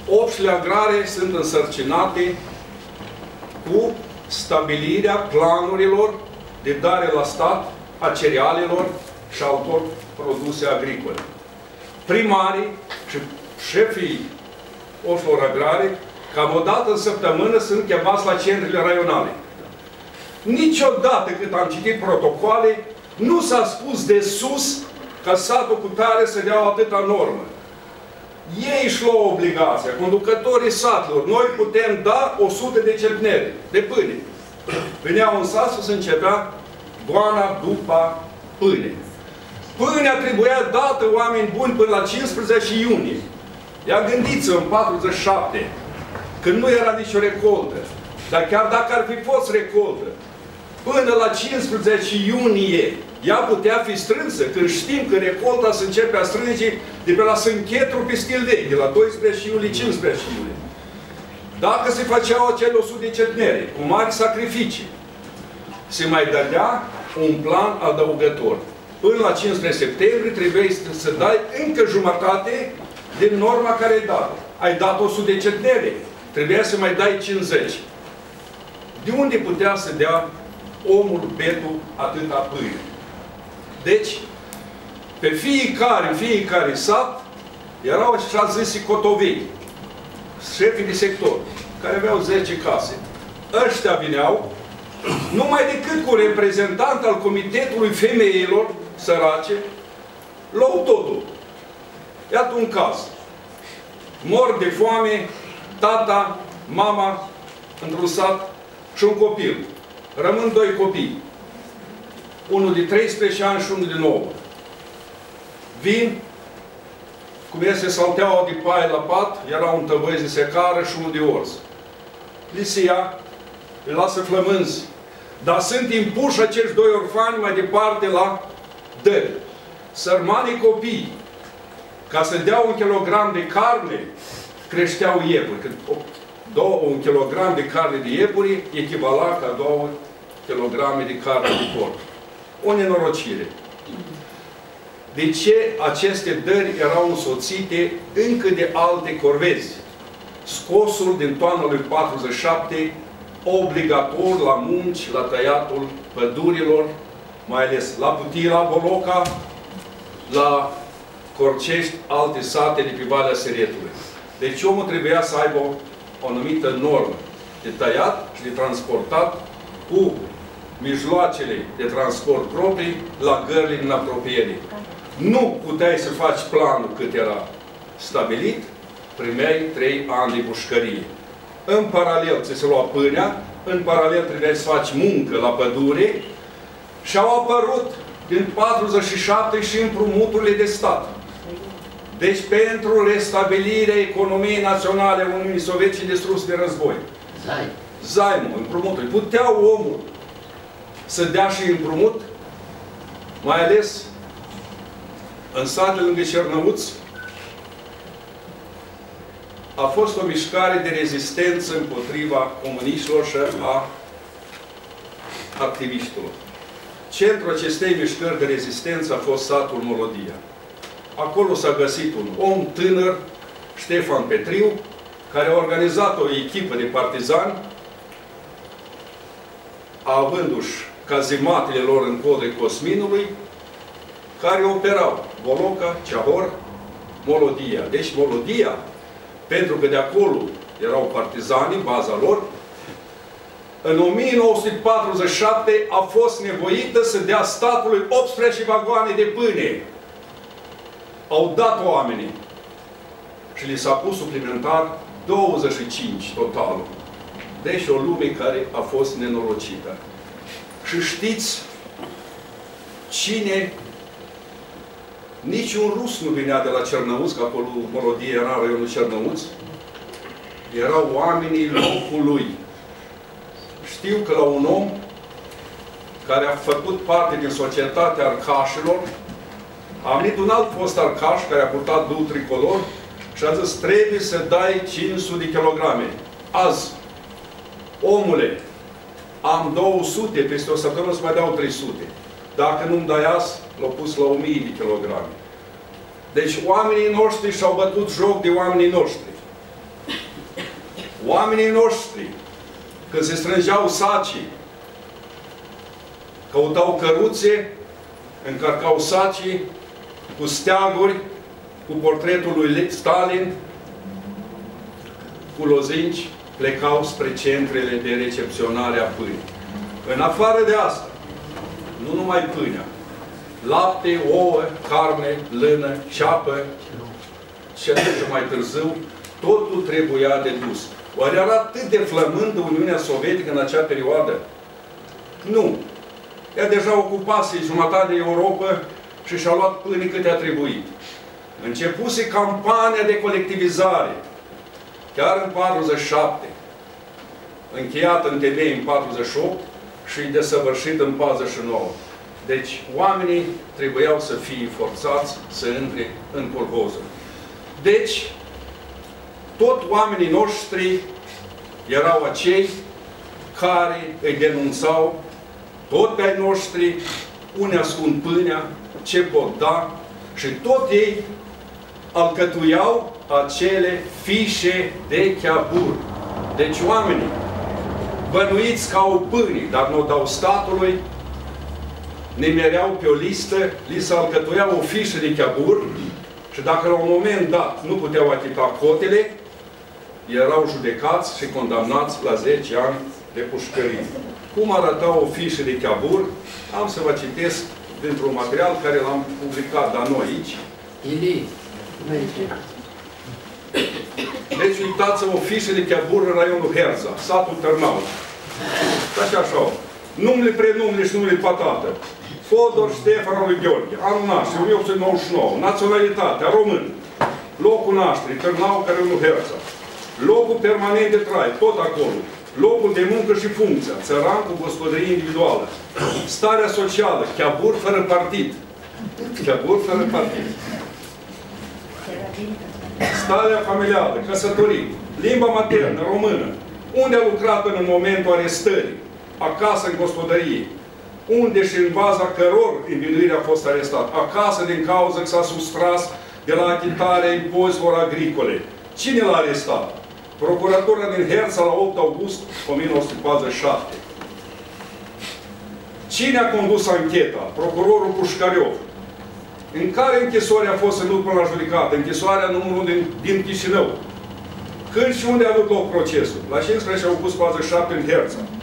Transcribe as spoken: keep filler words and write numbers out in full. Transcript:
Opștile agrare sunt însărcinate cu stabilirea planurilor de dare la stat a cerealelor și altor produse agricole. Primarii și șefii opștilor agrare, cam o dată în săptămână, sunt chemați la centrele raionale. Niciodată cât am citit protocoale, nu s-a spus de sus ca satul cu tare să dea o atâta normă. Ei își luau obligația, conducătorii satelor. Noi putem da o sută de centnere de pâine. Veneau în sat și se începea goana după pâine. Pâinea trebuia dată, oameni buni, până la cincisprezece iunie. Ia gândiți-vă, în patruzeci și șapte, când nu era nicio recoltă. Dar chiar dacă ar fi fost recoltă, până la cincisprezece iunie, ea putea fi strânsă, când știm că recolta se începe a strânge de pe la Sânchetru pe stil vechi, de la doisprezece iulie, cincisprezece iulie. Dacă se făceau acele o sută de centnere, cu mari sacrificii, se mai dădea un plan adăugător. Până la cincisprezece septembrie trebuie să dai încă jumătate din norma care ai dat. Ai dat o sută de centnere, trebuia să mai dai cincizeci. De unde putea să dea omul betul atâta pâine? Deci, pe fiecare, în fiecare sat, erau așa zisi cotovei, șefii de sector, care aveau zece case. Ăștia vineau, numai decât cu reprezentant al Comitetului Femeilor Sărace, luau totul. Iată un caz. Mor de foame tata, mama, într-un sat și un copil. Rămân doi copii. Unul de treisprezece ani și unul de nouă. Vin, cum este salteaua de paie la pat, era un tăvăi de secară și unul de orz. Li se ia, îi lasă flămânzi. Dar sunt impuși acești doi orfani mai departe la dări. Sărmanii copii, ca să dea un kilogram de carne, creșteau iepuri. Când două, un kilogram de carne de iepuri echivala ca două kilograme de carne de porc. O nenorocire. De ce aceste dări erau însoțite încă de alte corvezi? Scosul din toamna lui patruzeci și șapte, obligator la munci, la tăiatul pădurilor, mai ales la Putila, Boloca, la Corcești, alte sate de pe Valea Seretului. Deci omul trebuia să aibă o anumită normă de tăiat și de transportat cu mijloacele de transport proprii la gările din apropiere. Nu puteai să faci planul cât era stabilit, primeai trei ani de pușcărie. În paralel ți se lua pâinea, în paralel trebuia să faci muncă la pădure și au apărut din patruzeci și șapte și împrumuturile de stat. Deci pentru restabilirea economiei naționale a Uniunii Sovietice distruse de război. Zaim. Zaimul, împrumuturi. Puteau omul să dea și împrumut, mai ales în satele lângă Cernăuți, a fost o mișcare de rezistență împotriva comuniștilor și a activiștilor. Centrul acestei mișcări de rezistență a fost satul Molodia. Acolo s-a găsit un om tânăr, Ștefan Petriu, care a organizat o echipă de partizani, avându-și cazimatele lor în podul Cosminului, care operau Boloca, Ceahor, Molodia. Deci Molodia, pentru că de acolo erau partizanii, baza lor, în o mie nouă sute patruzeci și șapte a fost nevoită să dea statului optsprezece vagoane de pâine. Au dat oamenii și li s-a pus suplimentar douăzeci și cinci totalul. Deci o lume care a fost nenorocită. Și știți cine, niciun rus nu venea de la Cernăuți, că acolo Molodie era raionul Cernăuți, erau oamenii locului. Știu că la un om care a făcut parte din societatea arcașilor, a venit un alt fost arcaș care a purtat două tricolor și a zis, trebuie să dai cinci sute de kilograme. Azi, omule, am două sute, peste o săptămână să mai dau trei sute. Dacă nu-mi dai azi, l-au pus la o mie de kilograme. Deci oamenii noștri și-au bătut joc de oamenii noștri. Oamenii noștri, când se strângeau sacii, căutau căruțe, încărcau sacii cu steaguri, cu portretul lui Stalin, cu lozinci, plecau spre centrele de recepționare a pâinii. În afară de asta, nu numai pâinea, lapte, ouă, carne, lână, ceapă, și atunci mai târziu, totul trebuia de dus. Oare era atât de flămândă Uniunea Sovietică în acea perioadă? Nu. Ea deja ocupase jumătate de Europa și și-a luat pâine câte a trebuit. Începuse campania de colectivizare, chiar în patruzeci și șapte, încheiată în Tebei în patruzeci și opt și desăvârșită în patruzeci și nouă. Deci, oamenii trebuiau să fie forțați să intre în colhozul. Deci, tot oamenii noștri erau acei care îi denunțau, tot pe ai noștri, unde ascund pâinea, ce pot da, și tot ei alcătuiau acele fișe de chiabur. Deci oamenii bănuiți că au pâini, dar nu o dau statului, nimereau pe o listă, li se alcătuia o fișă de chiabur și dacă la un moment dat nu puteau achita cotele, erau judecați și condamnați la zece ani de pușcărie. Cum arăta o fișă de chiabur? Am să vă citesc dintr-un material care l-am publicat la noi aici. Deci uitați-vă o fișă de chiabur în raionul Herza, satul Târnau. Așa așa. Numele, prenumele și numele patată. Fodor Ștefan lui Gheorghe. Anul nașterii, o mie opt sute nouăzeci și nouă. Naționalitatea, român. Locul nașterii, Târnau, raionul Herza. Locul permanent de trai, tot acolo. Locul de muncă și funcția, țăran cu gospodărie individuală. Starea socială, chiabur fără partid. Chiabur fără partid. Starea familială, căsătorii, limba maternă, română. Unde a lucrat în momentul arestării? Acasă, în gospodărie. Unde și în baza căror individuirea a fost arestat? Acasă, din cauza că s-a sustras de la achitarea impozitelor agricole. Cine l-a arestat? Procuratura din Herța la opt august o mie nouă sute patruzeci și șapte. Cine a condus ancheta? Procurorul Pușcariov. În care închisoare a fost ținut până la judecată? Închisoarea numărul din, din Chișinău. Când și unde a avut loc procesul? La cincisprezece august patruzeci și șapte în Herța.